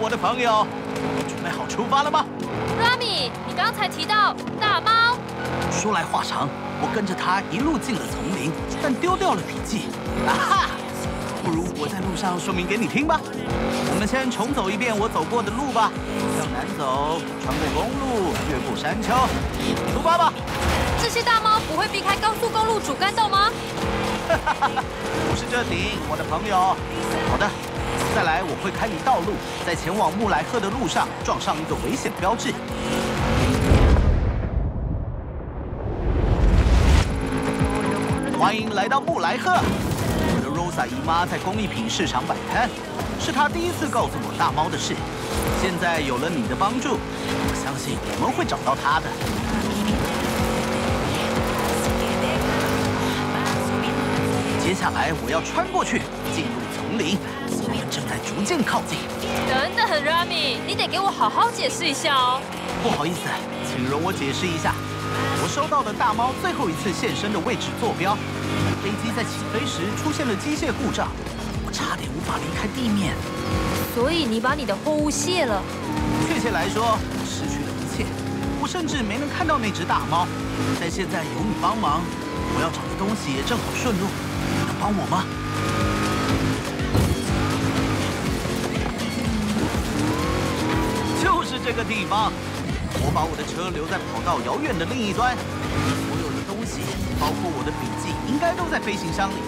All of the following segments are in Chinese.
我的朋友，准备好出发了吗 ？Rami， 你刚才提到大猫。 说来话长，我跟着他一路进了丛林，但丢掉了笔记。啊哈！不如我在路上说明给你听吧。我们先重走一遍我走过的路吧。向南走，穿过公路，越过山丘，出发吧。 这些大猫不会避开高速公路主干道吗？ 不是这顶，我的朋友。好的。再来，我会开离道路，在前往木莱赫的路上撞上一个危险标志。欢迎来到木莱赫。我的 Rosa 姨妈在工艺品市场摆摊，是她第一次告诉我大猫的事。现在有了你的帮助，我相信我们会找到她的。接下来我要穿过去，进入丛林。我们正在逐渐靠近。 等等 ，Rami， 你得给我好好解释一下哦。 不好意思，请容我解释一下。我收到的大猫最后一次现身的位置坐标，飞机在起飞时出现了机械故障，我差点无法离开地面。 所以你把你的货物卸了？ 确切来说，我失去了一切，我甚至没能看到那只大猫。但现在有你帮忙，我要找的东西也正好顺路，你能帮我吗？就是这个地方。我把我的车留在跑道遥远的另一端，所有的东西，包括我的笔记，应该都在飞行箱里。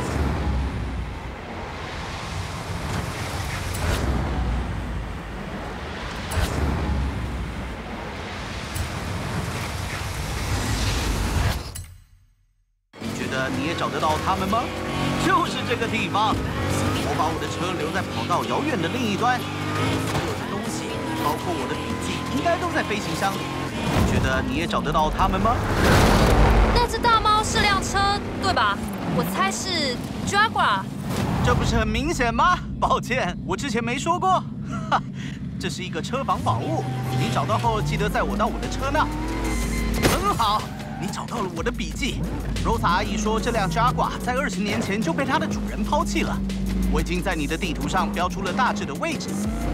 你觉得你也找得到他们吗？就是这个地方。我把我的车留在跑道遥远的另一端，所有的东西，包括我的笔记，应该都在飞行箱里。你觉得你也找得到他们吗？ 那只大猫是辆车，对吧？我猜是 Jaguar。 这不是很明显吗？抱歉，我之前没说过。哈，这是一个车房宝物，你找到后记得载我到我的车那。很好，你找到了我的笔记。Rosa 阿姨说，这辆 Jaguar 在20年前就被它的主人抛弃了。我已经在你的地图上标出了大致的位置。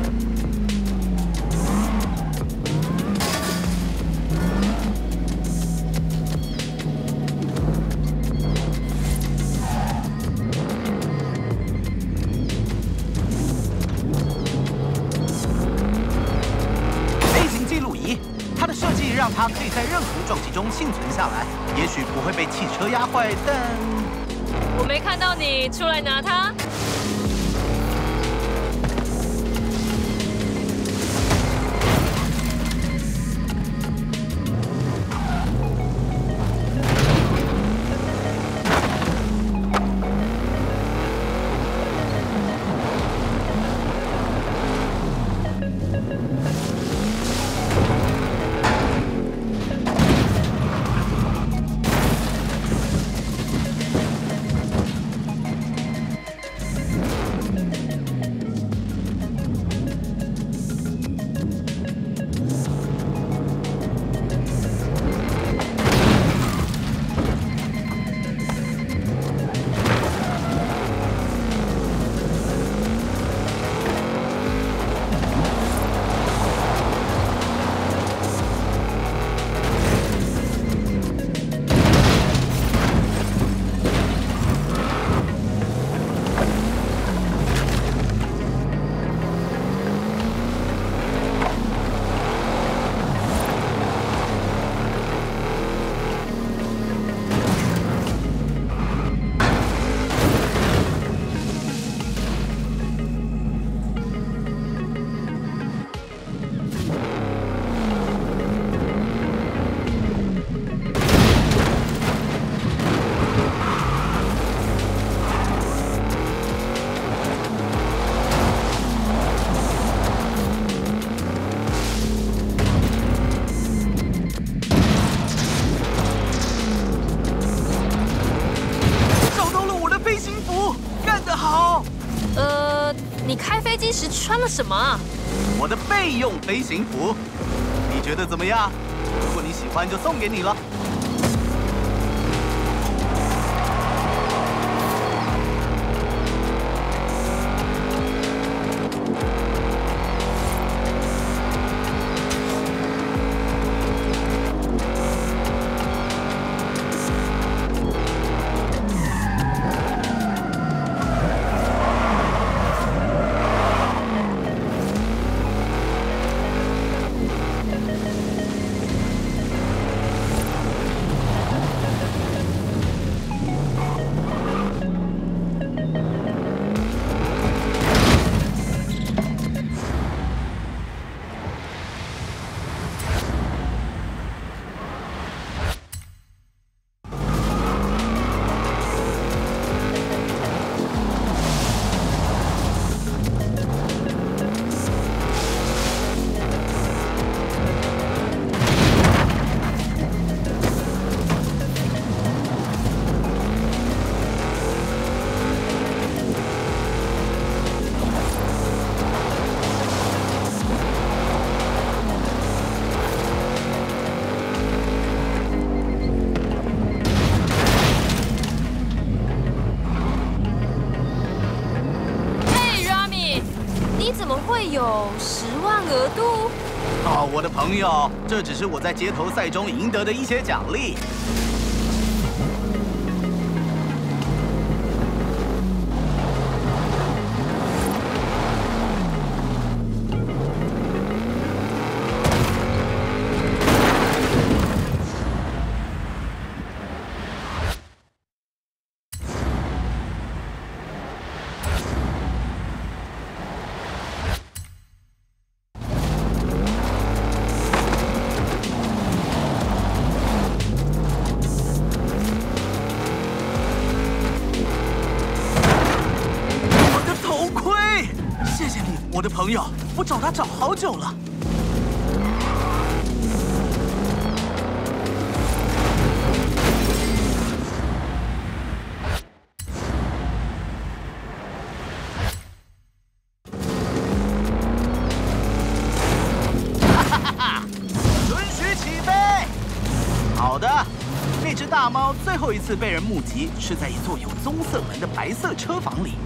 飞行记录仪，它的设计让它可以在任何撞击中幸存下来。也许不会被汽车压坏，但…… 我没看到你出来拿它。你开飞机时穿了什么啊？ 我的备用飞行服，你觉得怎么样？如果你喜欢，就送给你了。 有10万额度。 哦，我的朋友，这只是我在街头赛中赢得的一些奖励。我的朋友，我找他找好久了。哈哈哈！准许起飞。好的，那只大猫最后一次被人目击是在一座有棕色门的白色车房里。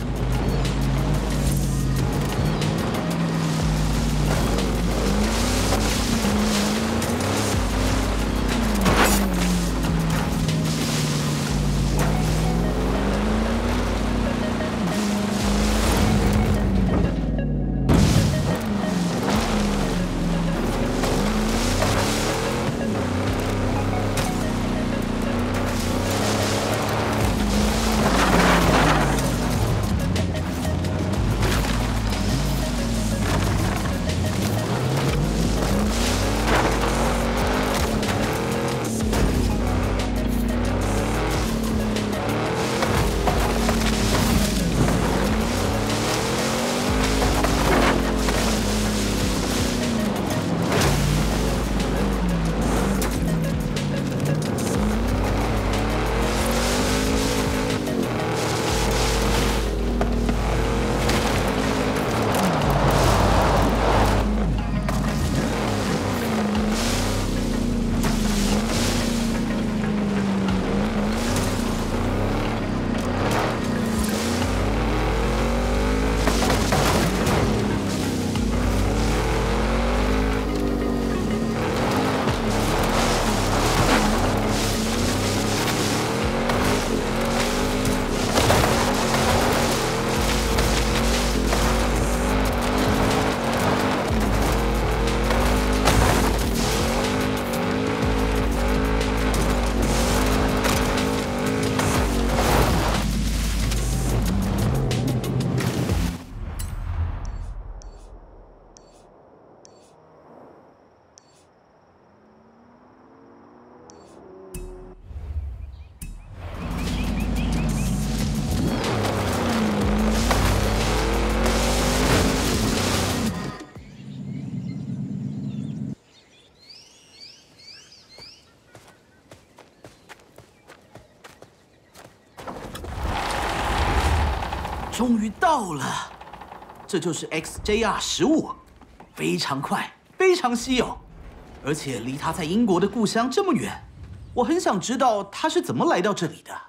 终于到了，这就是 XJR-15，非常快，非常稀有，而且离他在英国的故乡这么远，我很想知道他是怎么来到这里的。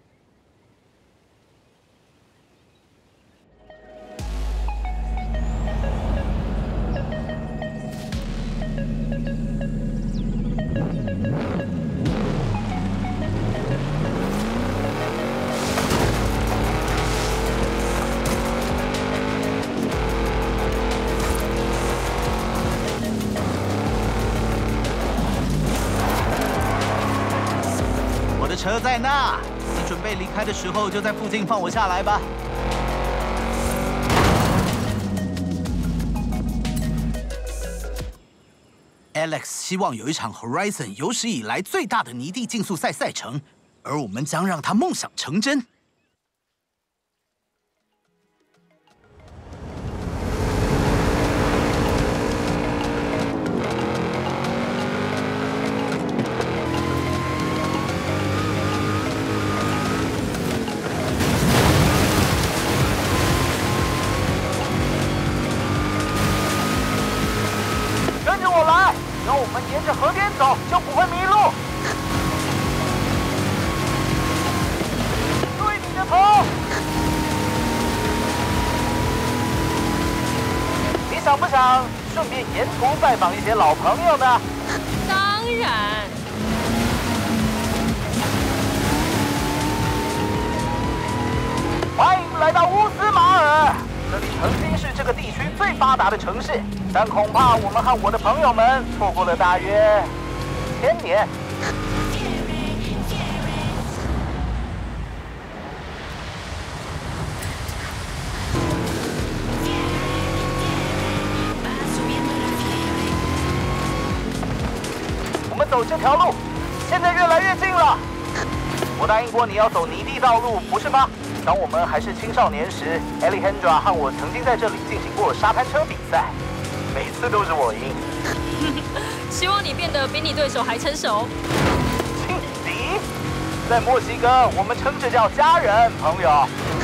车在那，你准备离开的时候就在附近放我下来吧。Alex 希望有一场 Horizon 有史以来最大的泥地竞速赛赛程，而我们将让他梦想成真。让我们沿着河边走，就不会迷路。对想顺便沿途拜访一些老朋友呢。 当然。 欢迎来到乌斯马尔，这里曾经是这个地区最发达的城市，但恐怕我们和我的朋友们错过了大约1000年。我们走这条路，现在越来越近了。我答应过你要走泥地道路，不是吗？当我们还是青少年时 ，Alejandra 和我曾经在这里进行过沙滩车比赛，每次都是我赢。 希望你变得比你对手还成熟。 轻敌，在墨西哥我们称这叫家人朋友。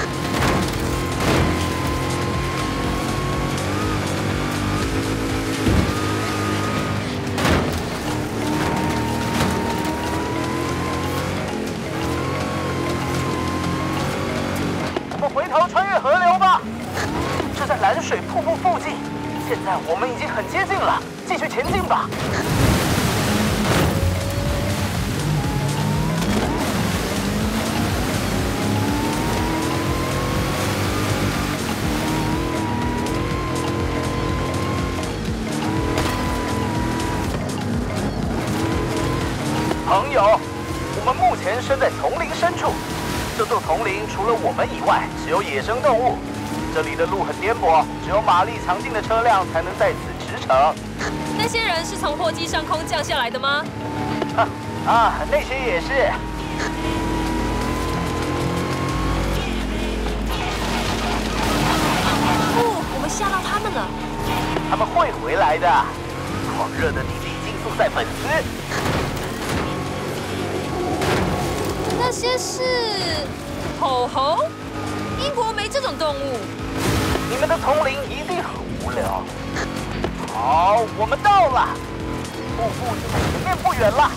回头穿越河流吧，这在蓝水瀑布附近。现在我们已经很接近了，继续前进吧。朋友，我们目前身在丛林深处。这座丛林除了我们以外，只有野生动物。这里的路很颠簸，只有马力强劲的车辆才能在此驰骋。 那些人是从货机上空降下来的吗？ 那些也是。 不，我们吓到他们了。 他们会回来的。狂热的泥地竞速赛粉丝。 那些是吼猴？英国没这种动物。 你们的丛林一定很无聊。好，我们到了，瀑布就在前面不远了。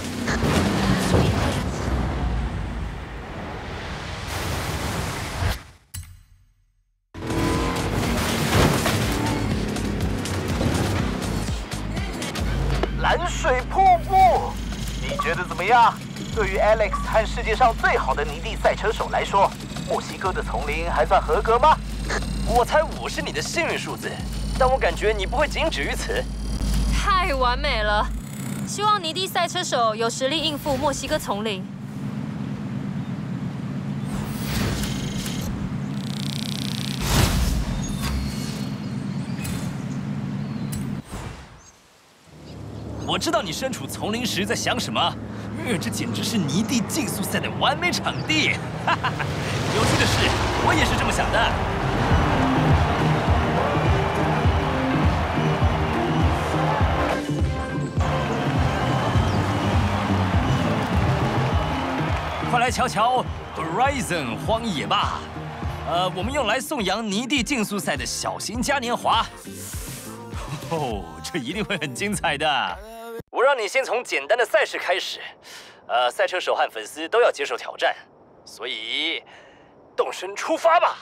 蓝水瀑布，你觉得怎么样？对于 Alex 和世界上最好的泥地赛车手来说，墨西哥的丛林还算合格吗？ 我猜5是你的幸运数字，但我感觉你不会仅止于此。 太完美了！希望泥地赛车手有实力应付墨西哥丛林。 我知道你身处丛林时在想什么。这简直是泥地竞速赛的完美场地！哈哈哈！有趣的是，我也是这么想的。快来瞧瞧 Horizon 荒野吧！我们用来颂扬泥地竞速赛的小型嘉年华。哦，这一定会很精彩的。我让你先从简单的赛事开始，赛车手和粉丝都要接受挑战，所以动身出发吧。